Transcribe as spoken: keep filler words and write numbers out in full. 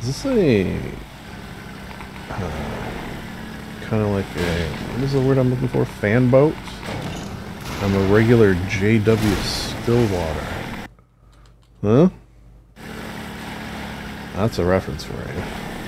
Is this a... Uh, kind of like a... What is the word I'm looking for? Fan boat? I'm a regular J W Stillwater. Huh? That's a reference for you.